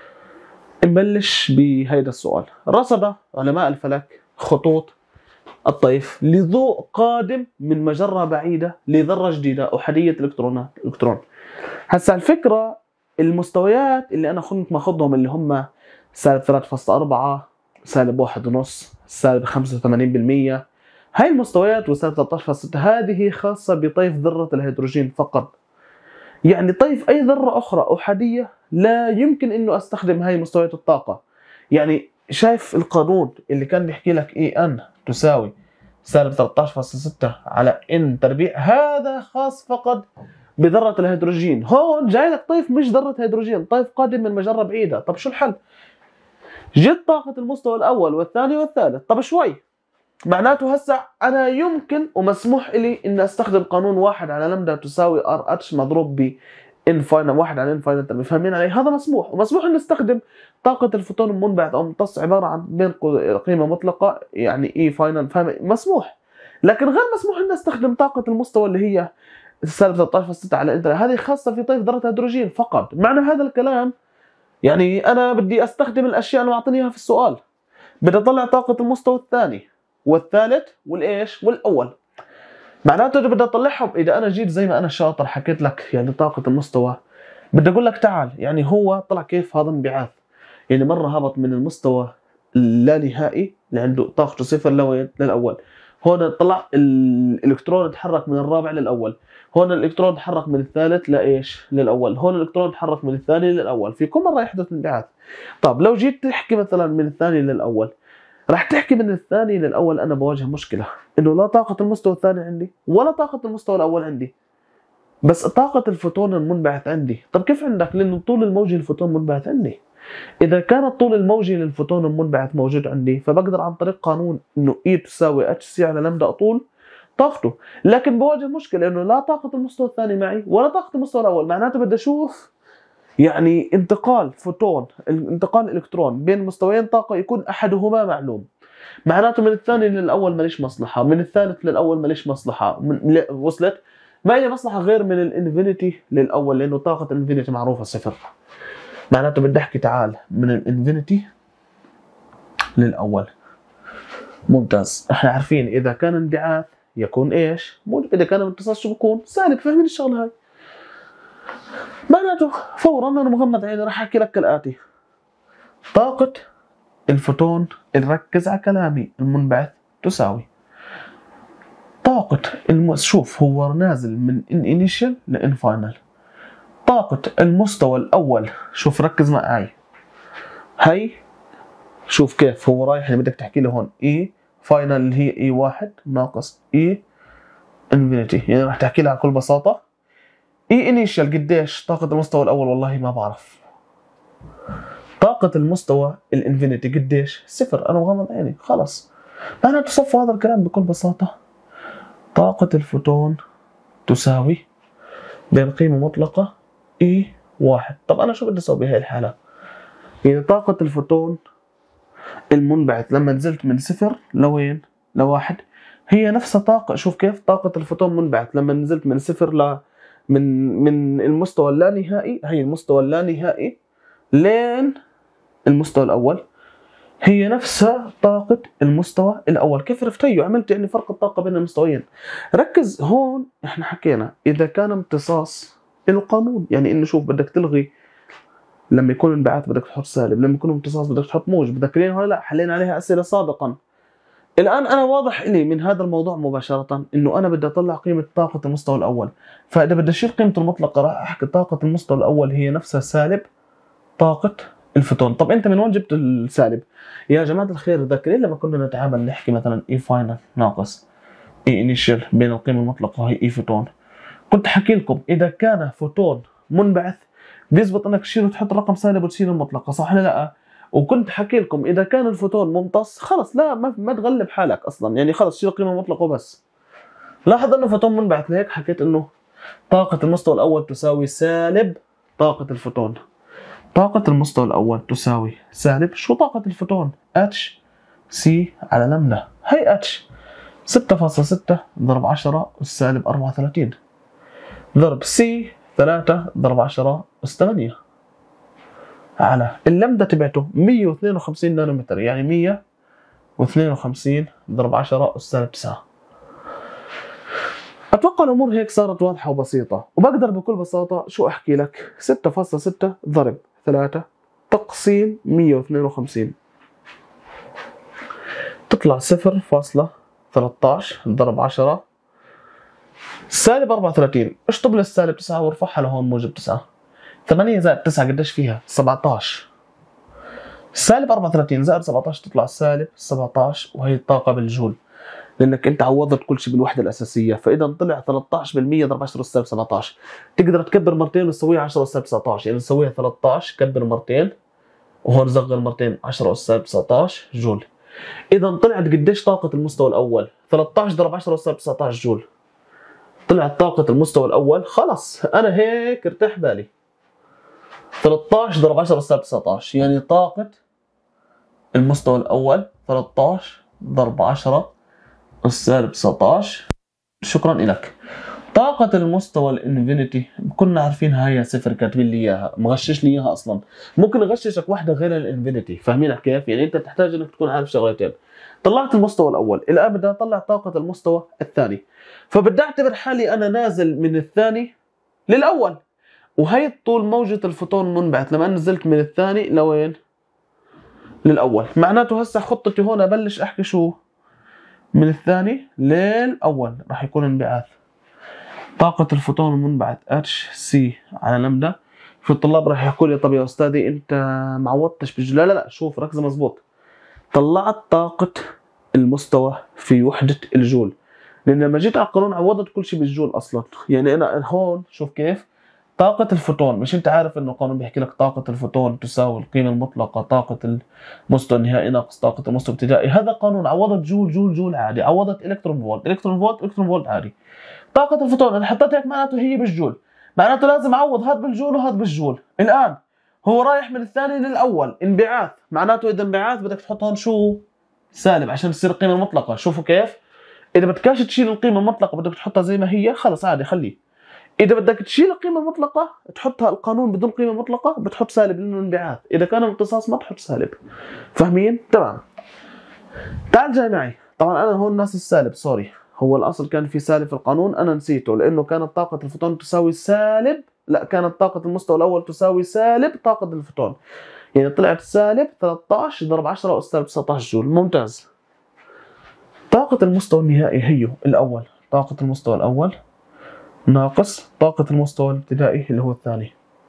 نبلش بهيدا السؤال. رصد علماء الفلك خطوط الطيف لضوء قادم من مجرة بعيدة لذرة جديدة أحادية الإلكترون. هسا الفكرة المستويات اللي أنا كنت ماخذهم اللي هم سالب 3.4 سالب 1.5 سالب 85%، هاي المستويات وسالب 13.6 هذه خاصة بطيف ذرة الهيدروجين فقط. يعني طيف أي ذرة أخرى أحادية لا يمكن إنه أستخدم هاي مستويات الطاقة. يعني شايف القانون اللي كان بيحكي لك ان تساوي سالب 13.6 على ان تربيع، هذا خاص فقط بذرة الهيدروجين. هون جاي لك طيف مش ذرة هيدروجين، طيف قادم من مجرة بعيدة. طب شو الحل؟ جد طاقة المستوى الأول والثاني والثالث. طب شوي، معناته هسه أنا يمكن ومسموح لي إن أستخدم قانون 1 على لمدا تساوي ار اتش مضروب ب ان فاينل 1 على ان فاينل. فاهمين علي؟ هذا مسموح. ومسموح ان نستخدم طاقة الفوتون المنبعث او امتص عبارة عن بين قيمة مطلقة يعني اي فاينل. فاهم؟ مسموح. لكن غير مسموح ان نستخدم طاقة المستوى اللي هي سالب 13.6 على ان، هذه خاصة في طيف ذرة هيدروجين فقط. معنى هذا الكلام يعني انا بدي استخدم الاشياء اللي معطيني اياها في السؤال. بدي اطلع طاقة المستوى الثاني والثالث والايش والاول. معناته اذا بدي اطلعهم، اذا انا جيت زي ما انا شاطر حكيت لك يعني طاقة المستوى، بدي اقول لك تعال يعني هو طلع كيف هذا انبعاث. يعني مرة هبط من المستوى اللانهائي اللي عنده طاقته صفر لوين للاول. هون طلع الالكترون تحرك من الرابع للاول. هون الالكترون تحرك من الثالث لايش؟ للاول. هون الالكترون تحرك من الثاني للاول. في كل مرة يحدث انبعاث. طب لو جيت تحكي مثلا من الثاني للاول، راح تحكي من الثاني للاول انا بواجه مشكله انه لا طاقه المستوى الثاني عندي ولا طاقه المستوى الاول عندي، بس طاقه الفوتون المنبعث عندي. طب كيف عندك؟ لانه الطول الموجي للفوتون منبعث عندي. اذا كان الطول الموجي للفوتون المنبعث موجود عندي، فبقدر عن طريق قانون انه اي تساوي اتش سي على لمدا اطول طاقته. لكن بواجه مشكله انه لا طاقه المستوى الثاني معي ولا طاقه المستوى الاول. معناته بدي اشوف يعني انتقال فوتون، انتقال الكترون بين مستويين طاقه يكون احدهما معلوم. معناته من الثاني للاول ماليش مصلحه، من الثالث للاول ماليش مصلحه. وصلت؟ ما لي مصلحه غير من الانفينيتي للاول، لانه طاقه الانفينيتي معروفه صفر. معناته بدي احكي تعال من الانفينيتي للاول. ممتاز. احنا عارفين اذا كان انبعاث يكون ايش؟ موجب. اذا كان امتصاص شو بكون؟ سالب. فاهمين الشغله هاي؟ معناته فورا انا مغمض عيني راح احكي لك كالاتي. طاقة الفوتون، نركز على كلامي، المنبعث تساوي طاقة شوف هو نازل من ان انيشال لان فاينل. طاقة المستوى الاول، شوف ركز معي، هي شوف كيف هو رايح. اللي بدك تحكي له هون اي فاينل اللي هي اي 1 ناقص اي انفينيتي. يعني راح تحكي لها بكل بساطة اي انيشال قديش طاقة المستوى الاول؟ والله ما بعرف. طاقة المستوى الانفينيتي قديش؟ صفر. انا مغمض عيني خلص. معناته صفوا هذا الكلام بكل بساطة. طاقة الفوتون تساوي بين قيمة مطلقة اي 1. طب انا شو بدي اسوي بهي الحالة؟ يعني طاقة الفوتون المنبعث لما نزلت من صفر لوين؟ لواحد، هي نفسها طاقة. شوف كيف طاقة الفوتون منبعث لما نزلت من صفر من المستوى اللانهائي، هي المستوى اللانهائي لين المستوى الاول، هي نفسها طاقة المستوى الاول. كيف عرفتيو؟ عملت يعني فرق الطاقة بين المستويين. ركز هون، احنا حكينا اذا كان امتصاص له قانون، يعني انه شوف بدك تلغي لما يكون انبعاث بدك تحط سالب، لما يكون امتصاص بدك تحط موجب. متذكرين ولا لا؟ حلينا عليها اسئلة سابقا. الآن أنا واضح لي من هذا الموضوع مباشرة إنه أنا بدي أطلع قيمة طاقة المستوى الأول، فإذا بدي أشيل قيمته المطلقة راح أحكي طاقة المستوى الأول هي نفسها سالب طاقة الفوتون. طب أنت من وين جبت السالب؟ يا جماعة الخير ذاكرين لما كنا نتعامل نحكي مثلا إي فاينل ناقص إي إنيشال بين القيمة المطلقة وهي إي فوتون، كنت حكي لكم إذا كان فوتون منبعث بيزبط إنك تشيل وتحط رقم سالب وتشيل المطلقة، صح ولا لا؟ وكنت حكي لكم اذا كان الفوتون ممتص خلص لا ما تغلب حالك اصلا، يعني خلص شيل قيمه مطلقه وبس. لاحظ انه فوتون منبعث، لهيك حكيت انه طاقه المستوى الاول تساوي سالب طاقه الفوتون. طاقه المستوى الاول تساوي سالب شو طاقه الفوتون؟ اتش سي على لمدا. هي اتش 6.6 ضرب 10 والسالب 34 ضرب سي 3 ضرب 10 أس 8 على اللمدة تبعته 152 نانومتر، يعني 152 ضرب 10 أس سالب 9. أتوقع الأمور هيك صارت واضحة وبسيطة، وبقدر بكل بساطة شو أحكي لك 6.6 ضرب 3 تقسيم 152 تطلع 0.13 ضرب 10 سالب 34. اشطب للسالب 9 وارفعها لهون موجب 9. 8 زائد 9 قديش فيها؟ 17. سالب 34 زائد 17 تطلع سالب 17، وهي الطاقة بالجول لأنك أنت عوضت كل شيء بالوحدة الأساسية، فإذا طلع 13% ضرب 10 سالب 17. تقدر تكبر مرتين وتسويها 10 سالب 19، يعني تسويها 13 كبر مرتين وهون صغر مرتين 10 سالب 19 جول. إذا طلعت قديش طاقة المستوى الأول؟ 13 ضرب 10 سالب 19 جول. طلعت طاقة المستوى الأول، خلص أنا هيك ارتاح بالي. 13 ضرب 10 سالب 19 يعني طاقة المستوى الأول 13 ضرب 10 السالب 19. شكرا لك. طاقة المستوى الانفينيتي كنا عارفينها هي صفر، كاتبين لي اياها، مغشش لي اياها اصلا. ممكن اغششك واحدة غير الانفينيتي، فاهمين كيف؟ يعني انت بتحتاج انك تكون عارف شغلتين. طلعت المستوى الاول، الان بدي اطلع طاقة المستوى الثاني، فبدي اعتبر حالي انا نازل من الثاني للاول، وهي طول موجة الفوتون منبعث لما نزلت من الثاني لوين؟ للاول. معناته هسه خطتي هون ابلش احكي شو؟ من الثاني للاول راح يكون انبعاث. طاقة الفوتون المنبعث اتش سي على لمدا. في الطلاب راح يحكوا لي طب يا استاذي انت ما عوضتش بالجول. لا شوف ركز مزبوط. طلعت طاقة المستوى في وحدة الجول، لان لما جيت على القانون عوضت كل شيء بالجول اصلا. يعني انا هون شوف كيف طاقة الفوتون، مش انت عارف انه القانون بيحكي لك طاقة الفوتون تساوي القيمة المطلقة طاقة المستوى النهائي ناقص طاقة المستوى الابتدائي. هذا قانون عوضت جول جول جول عادي، عوضت الكترون فولت الكترون فولت الكترون فولت عادي. طاقة الفوتون انا حطيت هيك معناته هي بالجول، معناته لازم اعوض هذا بالجول وهذا بالجول. الان هو رايح من الثاني للاول انبعاث، معناته اذا انبعاث بدك تحط هون شو؟ سالب عشان تصير القيمة المطلقة. شوفوا كيف؟ اذا بدكش تشيل القيمة المطلقة بدك تحطها زي ما هي، خلص عادي خليه. اذا بدك تشيل القيمه المطلقه تحطها القانون بدون قيمه مطلقه بتحط سالب لانه انبعاث، اذا كان الامتصاص ما تحط سالب. فاهمين؟ تمام. تعال جاي معي. طبعا انا هون ناس السالب سوري، هو الاصل كان في سالب في القانون انا نسيته لانه كانت طاقه الفوتون تساوي سالب، لا كانت طاقه المستوى الاول تساوي سالب طاقه الفوتون، يعني طلعت سالب 13 ضرب 10 اس سالب 19 جول. ممتاز. طاقه المستوى النهائي هي الاول، طاقه المستوى الاول ناقص طاقة المستوى الابتدائي اللي هو الثاني.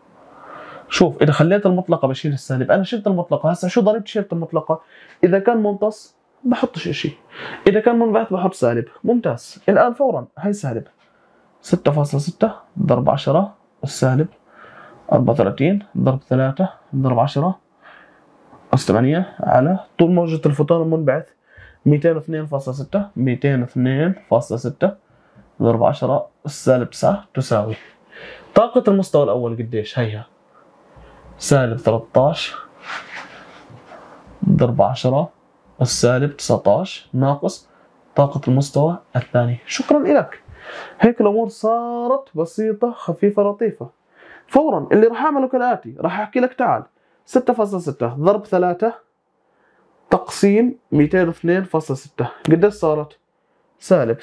شوف إذا خليت المطلقة بشيل السالب، أنا شلت المطلقة، هسه شو ضربت شلت المطلقة؟ إذا كان ممتص بحطش إشي، إذا كان منبعث بحط سالب. ممتاز. الآن فورا هي سالب 6.6 ضرب 10 السالب 34 ضرب 3 ضرب 10 أس 8 على طول موجة الفوتون المنبعث 202.6 202.6 ضرب 10 السالب 9 تساوي طاقة المستوى الأول قديش؟ هيها سالب 13 ضرب 10 السالب 19 ناقص طاقة المستوى الثاني. شكرا لك. هيك الأمور صارت بسيطة خفيفة لطيفة. فورا اللي راح أعمله كالآتي، راح أحكي لك تعال 6.6 ضرب 3 تقسيم 202.6 قديش صارت؟ سالب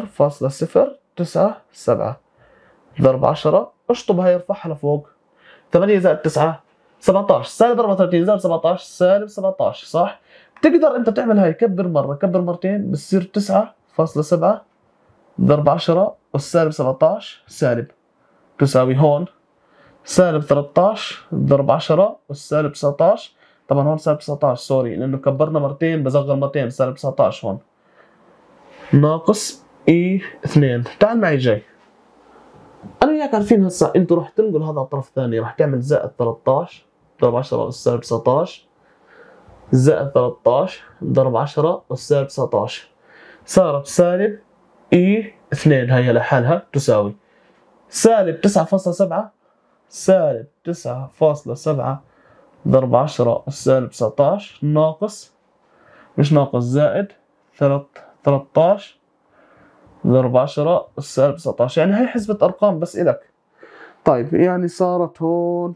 0.097 ضرب 10 اشطب هاي ارفعها لفوق. 8 زائد 9 17 سالب 34 زائد 17 سالب 17 صح؟ تقدر انت تعمل هاي، كبر مرة كبر مرتين بتصير 9.7 ضرب 10 والسالب 17 سالب تساوي هون سالب 13 ضرب 10 والسالب 19. طبعا هون سالب 19 سوري لانه كبرنا مرتين بصغر مرتين سالب 19 هون ناقص اي 2. تعال معي جاي، انا وياك عارفين هسا انت راح تنقل هذا الطرف الثاني راح تعمل زائد 13 ضرب 10 والسالب 19 زائد 13 ضرب 10 والسالب 19 صارت سالب اي 2 هي لحالها تساوي سالب 9.7 سالب 9.7 ضرب 10 السالب 19 ناقص مش ناقص زائد 13 ضرب 10 السالب 19. يعني هي حسبة أرقام بس إلك. طيب يعني صارت هون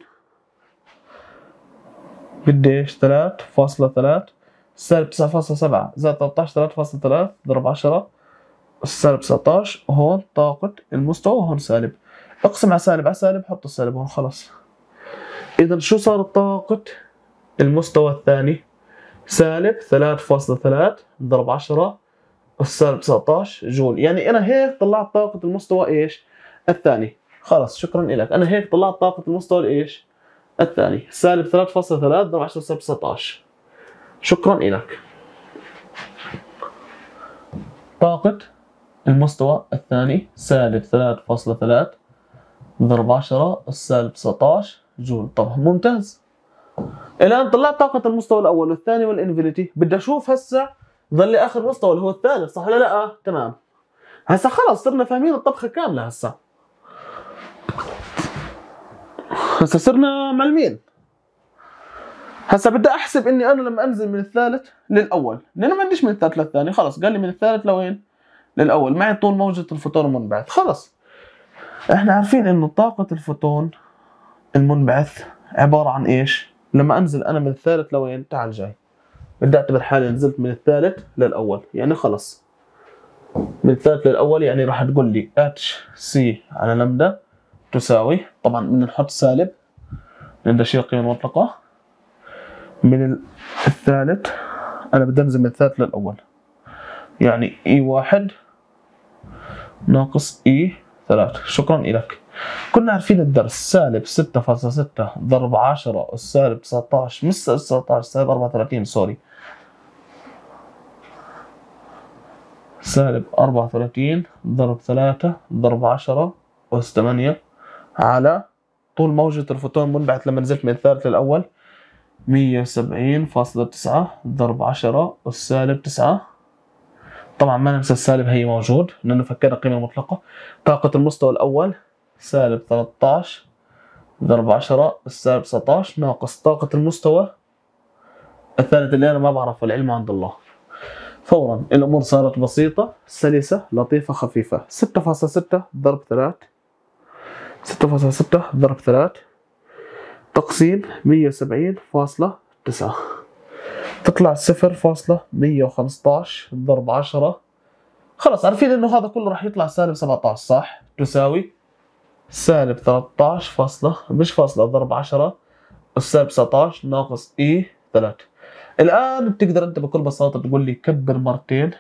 قديش 3.3 سالب 9.7 زائد 13 3.3 ضرب 10 السالب 19 وهون طاقة المستوى وهون سالب. اقسم على سالب على سالب حط السالب هون خلص. إذا شو صارت طاقة المستوى الثاني؟ سالب 3.3 ضرب 10 السالب 19 جول. يعني أنا هيك طلعت طاقة المستوى إيش؟ الثاني. خلص شكرا لك، أنا هيك طلعت طاقة المستوى الإيش؟ الثاني سالب 3.3 ضرب 10 السالب 19. شكرا لك. طاقة المستوى الثاني سالب 3.3 ضرب 10 السالب 19 جول. طبعا ممتاز. الآن طلعت طاقة المستوى الأول والثاني والإنفينيتي. بدي أشوف هسه ظل لي آخر مستوى اللي هو الثالث صح ولا لا؟ تمام. هسه خلص صرنا فاهمين الطبخة كاملة. هسه صرنا معلمين. هسه بدي أحسب إني أنا لما أنزل من الثالث للأول، لأنه ما عنديش من الثالث للثاني. خلص قال لي من الثالث لوين؟ للأول. معي طول موجة الفوتون المنبعث. خلص احنا عارفين إنه طاقة الفوتون المنبعث عبارة عن إيش؟ لما أنزل أنا من الثالث لوين؟ تعال جاي. بدي أعتبر حالي نزلت من الثالث للأول، يعني خلص من الثالث للأول يعني راح تقول لي HC على لمدة تساوي، طبعا بدنا نحط سالب لأن شيء قيمة مطلقة. من الثالث أنا بدي أنزل من الثالث للأول، يعني E1 ناقص E3. شكرا لك. كنا عارفين الدرس سالب 6.6 ضرب 10 السالب 19 مش 19 سالب 34 سوري سالب 34 ضرب 3 ضرب 10 أس 8 على طول موجة الفوتون المنبعث لما نزلت من الثالث للأول 170.9 ضرب 10 السالب 9. طبعا ما ننسى السالب هي موجود لأنه فكرنا قيمة مطلقة. طاقة المستوى الأول سالب 13 ضرب 10 السالب 19 ناقص طاقة المستوى الثالث اللي أنا ما بعرفه، العلم عند الله. فورا الأمور صارت بسيطة سلسة لطيفة خفيفة. 6.6 ضرب 3 6.6 ضرب 3 تقسيم 170.9 تطلع 0.115 ضرب 10. خلص عارفين انه هذا كله راح يطلع سالب 17 صح؟ تساوي سالب 13 فاصلة مش فاصلة ضرب 10 السالب 19 ناقص اي 3. الان بتقدر انت بكل بساطة تقول لي كبر مرتين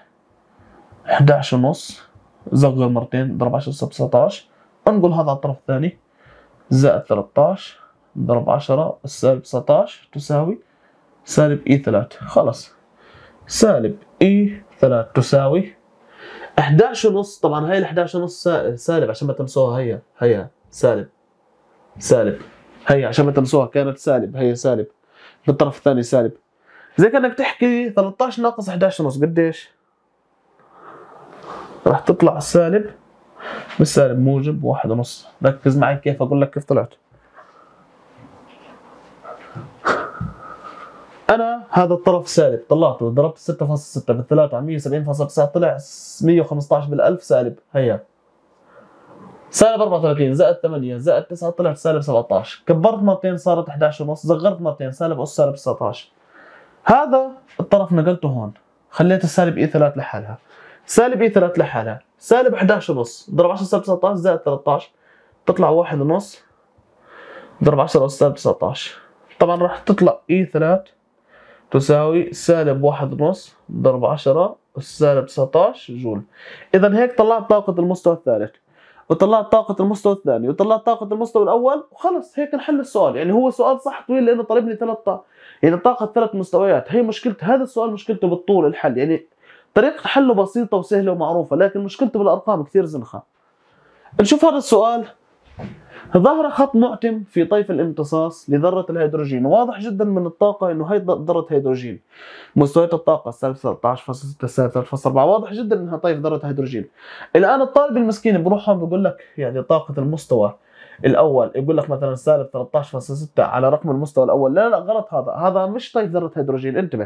11.5 صغر مرتين ضرب 10 السالب 19 انقل هذا على الطرف الثاني زائد 13 ضرب 10 السالب 19 تساوي سالب اي 3. خلص سالب اي 3 تساوي 11.5. طبعا هاي ال 11.5 سالب عشان ما تنسوها. هي سالب هي عشان ما تنسوها كانت سالب، هي سالب بالطرف الثاني سالب. زي كانك تحكي 13 ناقص 11.5 قديش؟ راح تطلع سالب بالسالب موجب 1.5. ركز معي كيف اقول لك كيف طلعت. انا هذا الطرف سالب طلعته ضربت 6.6 بالثلاثة على 170.9 طلع 115 بالألف سالب. هي سالب 34 زائد 8 زائد 9 طلعت سالب 17. كبرت مرتين صارت 11.5 صغرت مرتين سالب أس سالب 19. هذا الطرف نقلته هون خليت السالب اي 3 لحالها سالب اي 3 لحالها سالب 11.5 ضرب 10 سالب 19 زائد 13 تطلع 1.5 ضرب 10 أس سالب 19. طبعا راح تطلع اي 3 تساوي سالب 1.5 ضرب 10 سالب 19 جول. إذا هيك طلعت طاقة المستوى الثالث، وطلعت طاقة المستوى الثاني، وطلعت طاقة المستوى الأول، وخلص هيك نحل السؤال. يعني هو سؤال صح طويل لأنه طالبني يعني طاقة 3 مستويات. هي مشكلة هذا السؤال، مشكلته بالطول الحل، يعني طريقة حله بسيطة وسهلة ومعروفة، لكن مشكلته بالأرقام كثير زنخة. نشوف هذا السؤال. ظهر خط معتم في طيف الامتصاص لذرة الهيدروجين. واضح جدا من الطاقة انه هي ذرة هيدروجين. مستويات الطاقة سالب 13.6 سالب 3.4. واضح جدا انها طيف ذرة هيدروجين. الان الطالب المسكين بروح هون بقول لك يعني طاقة المستوى الاول، يقول لك مثلا سالب 13.6 على رقم المستوى الاول. لا غلط، هذا مش طيف ذرة هيدروجين، انتبه.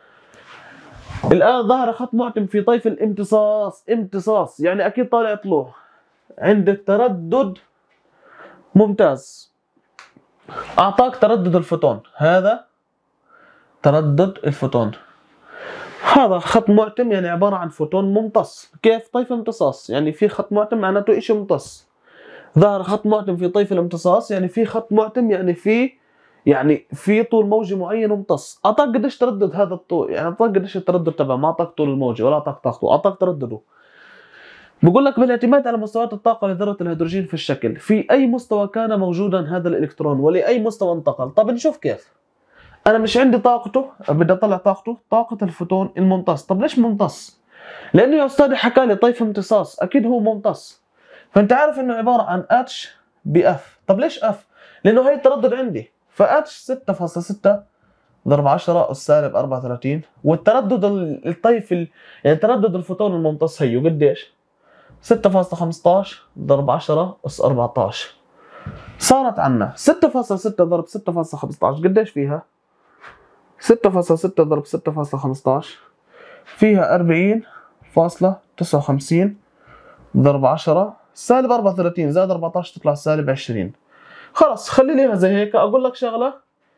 الان ظهر خط معتم في طيف امتصاص يعني اكيد طالع طلوع عند التردد. ممتاز. أعطاك تردد الفوتون، هذا تردد الفوتون. هذا خط معتم يعني عبارة عن فوتون ممتص. كيف؟ طيف امتصاص، يعني في خط معتم معناته إشي ممتص. ظهر خط معتم في طيف الامتصاص يعني في خط معتم، يعني في طول موجي معين ممتص. أعطاك قديش تردد هذا الطول، يعني أعطاك قديش التردد تبعه، ما أعطاك طول الموجي ولا أعطاك طاقته، أعطاك تردده. بقول لك بالاعتماد على مستويات الطاقة لذرة الهيدروجين في الشكل، في أي مستوى كان موجودا هذا الإلكترون ولأي مستوى انتقل. طب نشوف كيف. أنا مش عندي طاقته، بدي أطلع طاقة الفوتون الممتص. طب ليش ممتص؟ لأنه يا أستاذي حكى لي طيف امتصاص، أكيد هو ممتص. فأنت عارف إنه عبارة عن H بF. طب ليش F؟ لأنه هي التردد عندي، فH 6.6 ضرب 10 أس سالب 34. والتردد الطيف يعني تردد الفوتون الممتص هي قديش؟ 6.15 ضرب 10 أس 14. صارت عنا 6.6 ضرب 6.15 قديش فيها؟ 6.6 ضرب 6.15 فيها 40.59 ضرب 10 سالب 34 زائد 14 تطلع سالب 20. خلص خلي ليها زي هيك. أقول لك شغلة،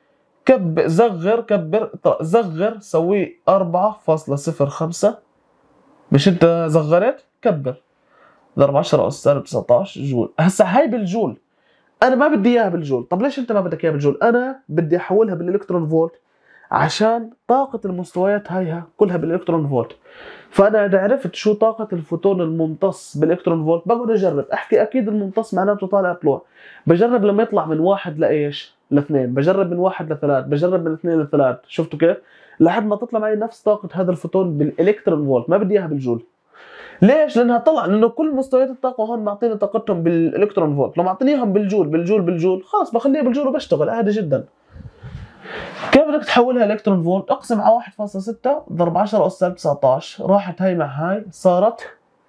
زغر سوي 4.05. مش أنت زغرت؟ كبر ضرب 10 أس سالب 19 جول. هسا هاي بالجول، انا ما بدي اياها بالجول. طب ليش انت ما بدك اياها بالجول؟ انا بدي احولها بالالكترون فولت عشان طاقة المستويات هايها كلها بالالكترون فولت. فانا اذا عرفت شو طاقة الفوتون الممتص بالالكترون فولت بقعد اجرب احكي اكيد الممتص معناته طالع طلوع. بجرب لما يطلع من 1 لايش؟ ل2. بجرب من 1 ل3. بجرب من 2 ل3. شفتوا كيف؟ لحد ما تطلع معي نفس طاقة هذا الفوتون بالالكترون فولت. ما بدي اياها بالجول. ليش؟ لانها طلع، لانه كل مستويات الطاقه هون معطيني طاقتهم بالالكترون فولت. لو معطيني اياهم بالجول خلص بخليها بالجول وبشتغل عادي جدا. كيف بدك تحولها الكترون فولت؟ اقسم على 1.6 ضرب 10 اس سالب 19. راحت هاي مع هاي صارت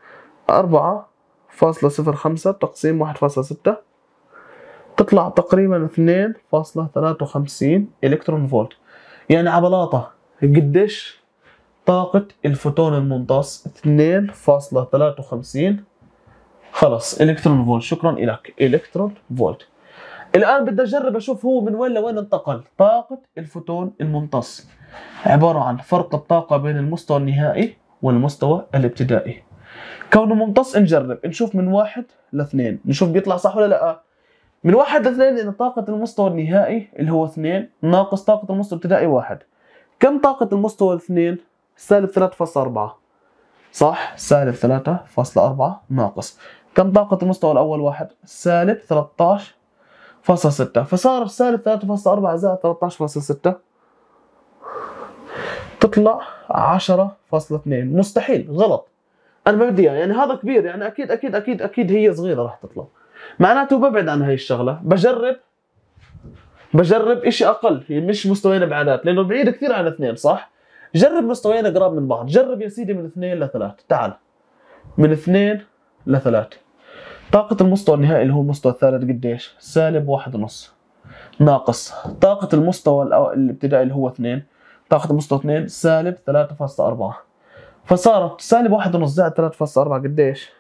4.05 تقسيم 1.6 تطلع تقريبا 2.53 الكترون فولت. يعني عبلاطه قديش طاقة الفوتون الممتص؟ 2.53 خلص الكترون فولت. شكرا لك الكترون فولت. الان بدي اجرب اشوف هو من وين لوين انتقل. طاقة الفوتون الممتص عبارة عن فرق الطاقة بين المستوى النهائي والمستوى الابتدائي. كونه ممتص نجرب نشوف من 1 ل2 نشوف بيطلع صح ولا لا. من 1 ل2 لان طاقة المستوى النهائي اللي هو 2 ناقص طاقة المستوى الابتدائي 1. كم طاقة المستوى الاثنين؟ سالب 3.4 صح؟ سالب 3.4 ناقص كم طاقة المستوى الأول؟ 1 سالب 13.6. فصار سالب 3.4 زائد 13.6 تطلع 10.2. مستحيل، غلط. أنا ما بدي يعني هذا كبير، يعني أكيد أكيد أكيد أكيد هي صغيرة راح تطلع. معناته ببعد عن هاي الشغلة. بجرب إشي أقل، يعني مش مستويين بعادات لأنه بعيد كثير عن 2 صح؟ جرب مستويين قراب من بعض. جرب يا سيدي من 2 ل3. تعال من 2 ل3. طاقة المستوى النهائي اللي هو المستوى الثالث قديش؟ سالب 1.5 ناقص طاقة المستوى الابتدائي اللي هو 2. طاقة المستوى 2 سالب 3.4. فصارت سالب 1.5 زائد 3.4 قديش؟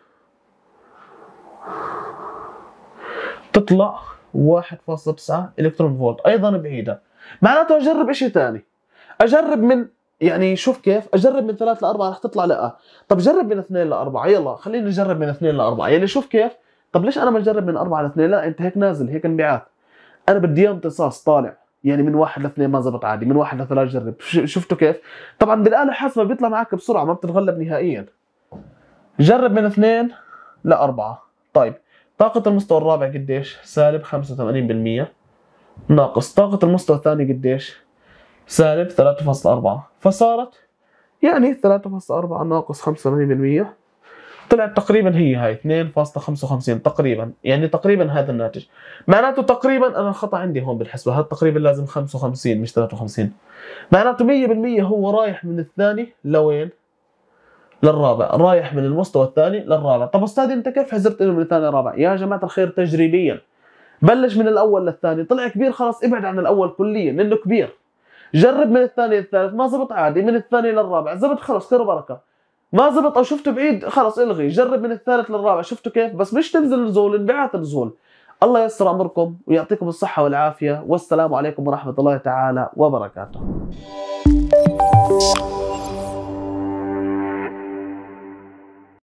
تطلع 1.9 الكترون فولت. ايضا بعيدة. معناته اجرب اشي ثاني. اجرب من، يعني شوف كيف، اجرب من 3 ل 4 رح تطلع لا. طب جرب من 2 ل 4. يلا خلينا نجرب من 2 ل 4. يعني شوف كيف. طب ليش انا ما اجرب من 4 ل 2؟ لا انت هيك نازل، هيك انبعاث. انا بدي اياه امتصاص طالع. يعني من 1 ل2 ما زبط عادي، من 1 ل3 جرب. شفتوا كيف؟ طبعا بالآلة الحاسبة بيطلع معك بسرعة، ما بتتغلب نهائيا. جرب من 2 ل4. طيب طاقة المستوى الرابع قديش؟ سالب 85%، ناقص طاقة المستوى الثاني قديش؟ سالب 3.4. فصارت يعني 3.4 ناقص 85%، طلعت تقريبا هي 2.55 تقريبا، يعني تقريبا هذا الناتج. معناته تقريبا انا الخطأ عندي هون بالحسبة، هذا تقريبا لازم 55 مش 53. معناته 100% هو رايح من الثاني لوين؟ للرابع، رايح من المستوى الثاني للرابع. طب استاذ انت كيف حسبت انه من الثاني للرابع؟ يا جماعة الخير تجريبيا، بلش من الاول للثاني، طلع كبير خلاص ابعد عن الاول كليا لانه كبير. جرب من الثاني للثالث، ما زبط عادي، من الثاني للرابع زبط خلص خير وبركه. ما زبط او شفته بعيد خلص الغي، جرب من الثالث للرابع. شفتوا كيف؟ بس مش تنزل نزول، انبعاث نزول. الله ييسر امركم ويعطيكم الصحه والعافيه، والسلام عليكم ورحمه الله تعالى وبركاته.